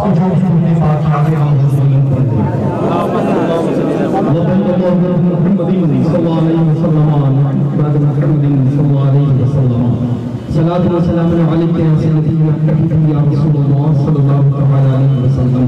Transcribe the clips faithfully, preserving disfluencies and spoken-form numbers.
जो सुनने पाक आगे हम वसल्लम पढ़ते हैं सलातु व सलाम अलैका या सय्यदी या रसूलल्लाह सल्लल्लाहु तआला अलैहि वसल्लम।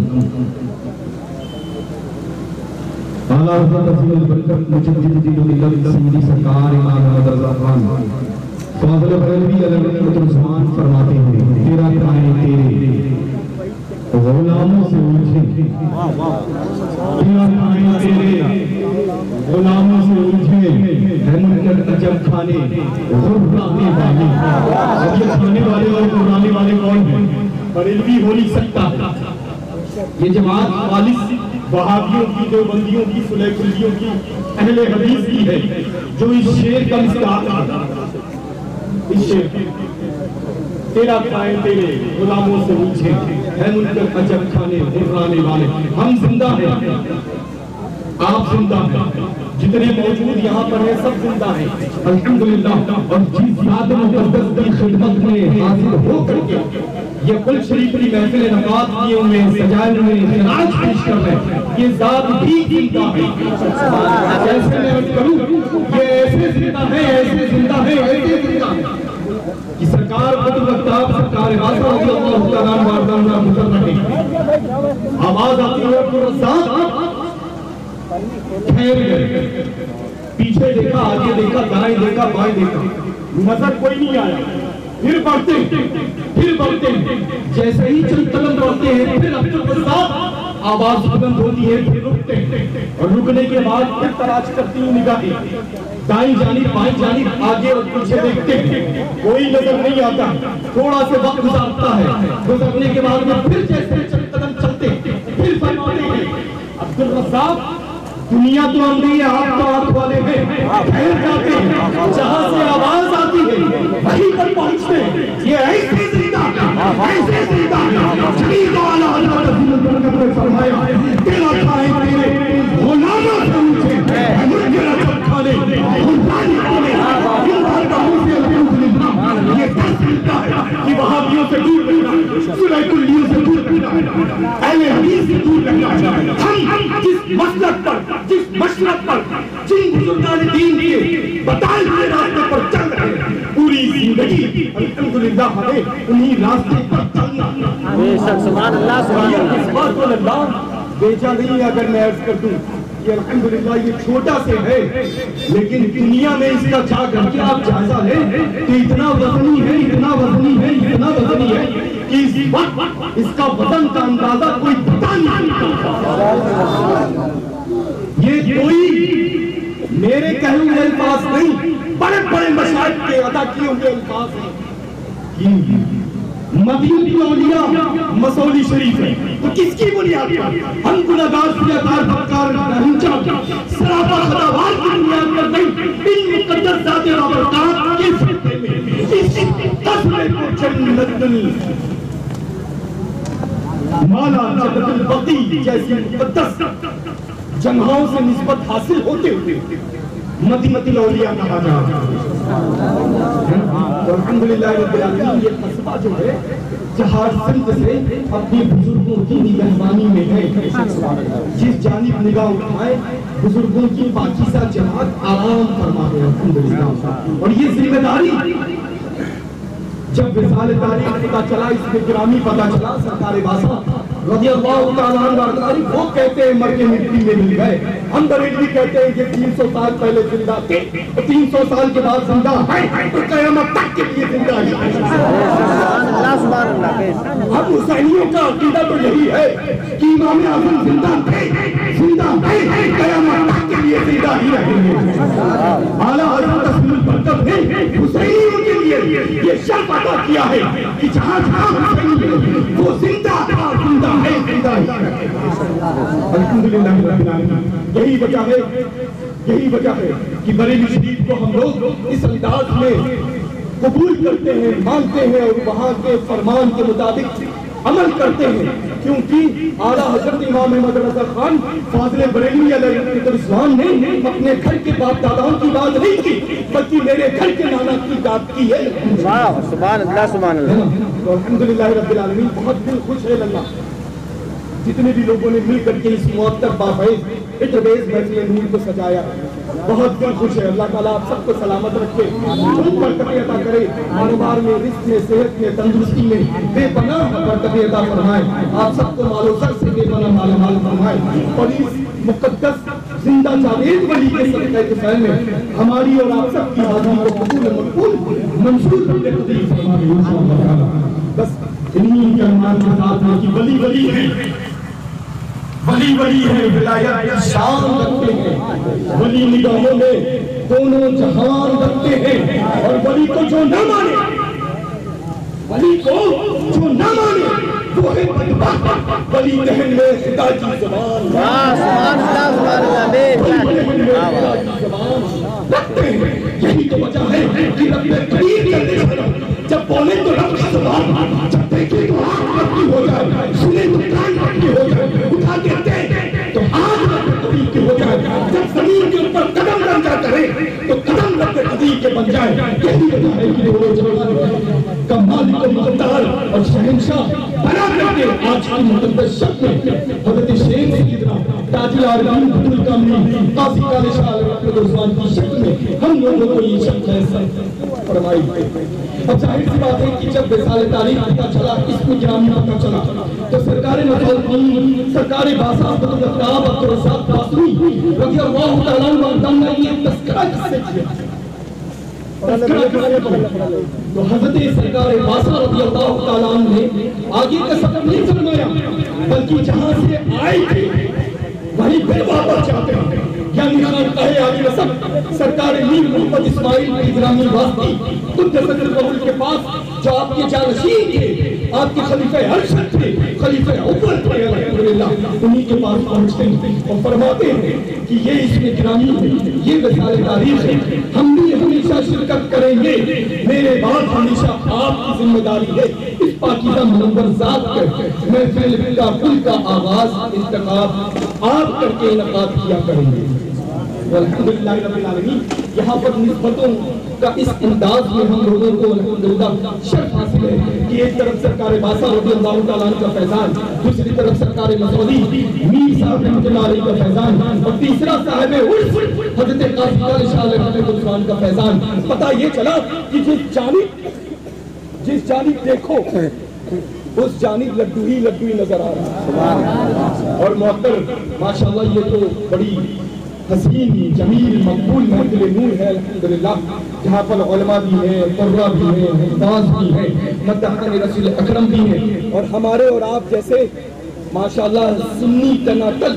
आला हज़रत तफसील बरकत मुजद्दिद दिल सय्यदी सरकार इमाम अहमद रज़ा खान फाज़िल बरेलवी अलैहिस्सलाम फरमाते हैं, तेरा काहे तेरे गुलामों से उलझे, तेरा काहे तेरे गुलामों से उलझे, मुनकर अजब खाने गुर्राने वाले। अब ये खाने वाले और गुर्राने वाले कौन हैं? बरेलवी हो नहीं सकता। ये जमात खालिस वहाबियों की, देवबंदियों की, सुलैखुलियों की, अहले हदीस की है, जो इस शेर का मिसदाक है। इस शेर तेरा खाए तेरे गुलामों से उलझे, है मुनकर अजब खाने गुर्राने वाले। हम जिंदा हैं, आप जिंदा हैं, जितने मौजूद यहाँ पर हैं सब जिंदा हैं अल्हम्दुलिल्लाह। और जिस ज़ात मुक़द्दस की खिदमत में हाजिर हो करके ये कुल शरीफ की महफिल नमाज़ किए हुए सजाए हुए खिराज पेश कर रहे हैं, ये ज़ात भी जिंदा है। जैसे मैं अर्ज़ करूं, ये ऐसे जिंदा है, ऐसे जिंदा है, ऐसे जिंदा है कि सरकार कुतुब अख्ताब सरकार वासा रज़ियल्लाहु तआला अन्हु गुज़र रहे, आवाज आती है अब्दुल रज़्ज़ाक़, ठहर गए, पीछे देखा, आगे देखा, दाएं देखा, बाएं देखा, नजर कोई नहीं आया। फिर बढ़ते फिर बढ़ते जैसे ही चंद कदम बढ़ते हैं, फिर अब्दुल रज़्ज़ाक़ आवाज बुलंद होती है, फिर रुकते हैं और रुकने के बाद फिर तलाश करती हुई निगाहें दाईं जानिब बाईं जानिब आगे और पीछे देखते हैं, कोई नजर नहीं आता। थोड़ा सा वक्त गुजारता है, गुजरने के बाद में फिर जैसे चंद कदम चलते फिर फरमाते हैं, अब्दुल रज़्ज़ाक़ दुनिया तो अंधी है, आप तो आंख वाले हैं, ठहर जाते हैं, जहां से आवाज आती है वहीं पर पहुंचते हैं। ये ऐसे जिंदा ऐसे जिंदा शहीद वाला हज़रत बरकत ने फरमाया, तेरा खाए तेरे गुलामों से उलझे, मुनकर अजब खाने गुर्राने वाले। इन बार का मुंह से अल्हम्दुलिल्लाह ये दस मिलता है कि वहाबियों से दूर रहना, सुलैखुलियों से दूर रहना, अहले हदीस से दूर रहना। हम जिस मसलक पर, जिस मशरक पर, जिन बुजुर्गान दीन के बताए हुए रास्ते पर चल रहे हैं, पूरी जिंदगी अल्हम्दुलिल्लाह हमें उन्हीं रास्ते पर चलना। बेशक सुभान अल्लाह सुभान अल्लाह। बेचा नहीं अगर मैं अर्ज कर दूं कि अल्हम्दुलिल्लाह ये छोटा से है, लेकिन दुनिया में इसका जा करके आप जायजा लें तो इतना वजनी है, इतना वजनी है, इतना वजनी है कि इस वक्त इसका वजन का अंदाजा कोई पता नहीं। ये कोई मेरे कहे हुए अल्फाज नहीं, बड़े बड़े मशाइख के अदा किए हुए अल्फाज हैं। मदीनती औलिया मसौली शरीफ है, तो किसकी बुनियाद पर हम गुनाहगार सियादार बदकार रहमचा सरापा खदावार की बुनियाद पर नहीं, इन मुकद्दस ज़ाते बाबरकात के सिलसिले में इस कस्मे को जन्नतुल माला जन्नतुल बकी जैसी मुकद्दस जगहों से निस्बत हासिल होते हुए मदीनती औलिया कहा जाता है। अल्हम्दुलिल्लाह रब्बिल आलमीन ये कस्बा जो है जहां सिंध से अपने बुजुर्गों की निगहबानी में है, जिस जानिब निगाह उठाए बुजुर्गों की पाकीज़ा जमात आराम फरमा है अल्हम्दुलिल्लाह। और ये जिम्मेदारी जब विसाल तारीख पता चला, इसमें गिरामी पता चला, सरकार वासा रज़ियल्लाहु तआला अन्हु वो कहते हैं मर के मिट्टी में मिल गए, हम बरेलवी कहते हैं कि तीन सौ साल पहले जिंदा थे, तो तीन सौ साल के बाद जिंदा है, तो क़यामत तक के लिए जिंदा है। अब हुसैनियों का अकीदा तो यही है कि इमाम आज़म जिंदा थे, जिंदा है, क़यामत तक के लिए जिंदा ही रहेंगे। आला हज़रत तस्लीमुल बरकत ने हुसैनियों के लिए ये शर्त अदा किया है कि जहां जहां हुसैन वो जिंदा था, जिंदा है, जिंदा है। अल्हम्दुलिल्लाह रब्बिल आलमीन। यही वजह है, यही वजह है कि बरेली शरीफ को हम लोग इस अंदाज में कबूल करते हैं, मानते हैं और वहां के फरमान के मुताबिक अमल करते हैं, क्योंकि आला हज़रत इमाम अहमद रज़ा खान फाज़िल बरेलवी अलैहिस्सलाम ने अपने घर के बाप दादाओं की बात नहीं की, बल्कि मेरे घर के नाना की बात की है। सुभान अल्लाह सुभान अल्लाह। तो अल्हम्दुलिल्लाह रब्बिल आलमीन बहुत दिल खुश है अल्लाह जितने भी लोगों ने मिल करके इस मुअत्तर बाफैज़ इतरेज़ महफ़िल नूर को सजाया, बहुत दिल खुश है। अल्लाह ताला आप सबको सलामत रखे, खूब बरकत अता करे, कारोबार में, रिज़्क़ में, सेहत में, तंदुरुस्ती में बेपनाह बरकत अता फरमाए। आप सबको मालो सर से बेपनाह मालामाल फरमाए और इस मुक़द्दस जिंदा जावेद वली के सदक़े के फैल में हमारी और आप सबकी हाज़िरी को कबूल मकबूल मंजूर करके कबूल फरमाए। बस इन्हीं कलमात के साथ है कि वली वली है, वली वली है, विलायत की शान रखते हैं, वली निगाहों में दोनों जहान रखते हैं। और वली को जो न माने, वली को जो न माने वो है बदबख्त। वली कहन में खुदा की ज़ुबान रखते हैं। यही तो वजह है कि रब्बे करीम करने वाला जब बोले तो रब की ज़ुबान, जब देखे तो आँख रखी हो जाए, सुने तो कान रखी हो जाए, उठा के दे तो हाथ रखते कदीम के हो जाए, जब जमीन के ऊपर कदम रख जा करे तो कदम रखते कदीम के बन जाए। यही वजह है कि वो जमाने का मालिक और मुख्तार और शहंशाह बना करके आज की मुक़द्दस शब में हज़रत शेख सैयदना ताजुल आरमीन अब्दुल कामिल काज़ी काले शाह रहमत उस्मान की शक्ल में हम लोगों को ये शब फरमाई। अब जाहिर सी बात है कि जब विसाल तारीख पता चला, इसको गिरामी पता चला, तो सरकार मखलूक़ीन सरकार बासात अब्दुल रज़्ज़ाक़ बासरी रज़ियल्लाहु तआला अन्हु ने ये तज़किरा किससे किया? तज़किरा करने पर तो हज़रत सरकार बासा रज़ियल्लाहु तआला अन्हु ने आगे का सबक नहीं फरमाया, बल्कि जहां से आए थे वहीं फिर वापस जाते हैं। यानी खानकाहे आगे नसब सरकार मीर मोहम्मद इस्माइल इब्राहिम वास्ती कुद्दसतुल कबूल के पास जो आपके जानशीन थे, आपके खलीफे अरशद थे, खलीफे अव्वल थे अल्हम्दुलिल्लाह, उन्हीं के पास पहुंचते हैं और फरमाते हैं कि ये इसमें गिरामी है, ये वसाले तारीख है, हम भी हमेशा शिरकत करेंगे, मेरे बाद हमेशा आपकी जिम्मेदारी है इस पाकीज़ा मुनव्वर ज़ात पर महफिल का कुल का आगाज इंतखाब आप करके इनकाद किया करेंगे। अल्हम्दुलिल्लाह रब्बिल आलमीन, यहाँ पर निस्बतों का इस अंदाज में हम लोगों को अल्हम्दुलिल्लाह शर्फ हासिल है कि एक तरफ सरकार बासा रज़ियल्लाहु तआला अन्हु का फैजान, दूसरी तरफ सरकार मसऊदी मीर साहब रहमतुल्लाह अलैहि का फैजान और तीसरा साहिब उर्स हज़रत काज़ी काले शाह रहमत उस्मान का फैजान। पता ये चला कि जिस जानिब जिस जानिब देखो उस जानिब लड्डू ही लड्डू ही नजर आ रहा है। और मुअत्तर माशाअल्लाह ये तो बड़ी हसीन जमील मकबूल महफिल नूर है अल्हम्दुलिल्लाह, जहाँ पर उलमा भी है, कुर्रा भी है, मुमताज भी है, मद्दाहन रसूल अकरम भी है और हमारे और आप जैसे माशाअल्लाह सुन्नी तनातल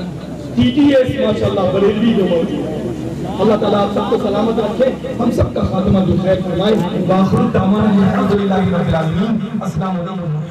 टीटीएस माशाअल्लाह बरेलवी जो मौजूद है। अल्लाह ताला आप सबको सलामत रखे, हम सबका खात्मा भी खैर फरमाए। वाखिर दामाना अल्हम्दुलिल्लाहि रब्बिल आलमीन। अस्सलामु अलैकुम।